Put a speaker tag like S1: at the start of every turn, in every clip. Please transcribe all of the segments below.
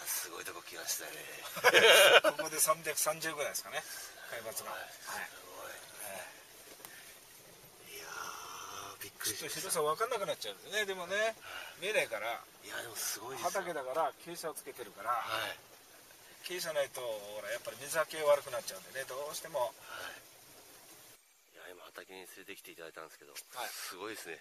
S1: すごいとこ来ましたね。
S2: ここで330ぐらいですかね、海抜が。はい。
S1: いやー、びっくりしました。
S2: ちょっと広さ分かんなくなっちゃうんですね。でもね、見えないから。
S1: いやでもすごいですよ。
S2: 畑だから傾斜をつけてるから、
S1: はい、
S2: 傾斜ないとほらやっぱり水はけ悪くなっちゃうんでね、どうしても。はい
S1: 、いや今畑に連れてきていただいたんですけど、
S2: はい、
S1: すごいですね。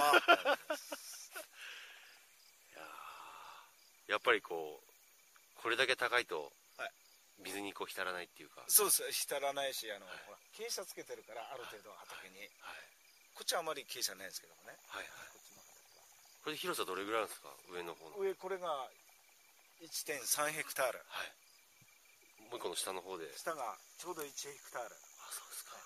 S1: いややっぱりこれだけ高いと水に浸らないっていうか。
S2: そうです、浸らないし、ほら傾斜つけてるからある程度畑に、こっちはあまり傾斜ないんですけどもね。
S1: はいはい。これ広さどれぐらいあるんですか、上の方の。
S2: 上これが 1.3 ヘクタール。はい。
S1: もう一個の下の方で。
S2: 下がちょうど1ヘクタール。
S1: あ、そうですか。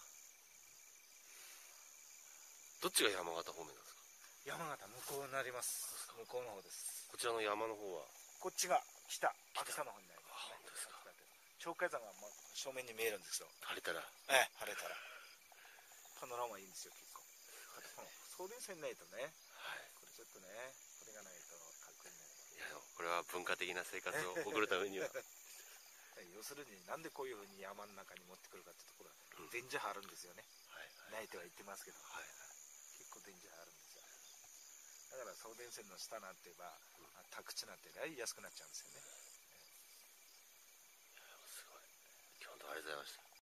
S1: どっちが山形方面なんですか。
S2: 山形向こうになります。向こうの方です。
S1: こちらの山の方は。
S2: こっちが北秋田の方になりますね。
S1: 本当ですか。
S2: 鳥海山が正面に見えるんですよ。
S1: 晴れたら。
S2: 晴れたら。パノラマいいんですよ、結構。送電線ないとね。はい。これちょっとね、これがないとかっこいいね。
S1: いや、これは文化的な生活を送るためには。
S2: 要するになんでこういうふうに山の中に持ってくるかっていうところは電磁波あるんですよね。ないとは言ってますけど、結構電磁波あるんですよ。だから送電線の下なんて言えば宅地なんてやりやすくなっちゃうんですよね。
S1: すごい。今日本当ありがとうございました。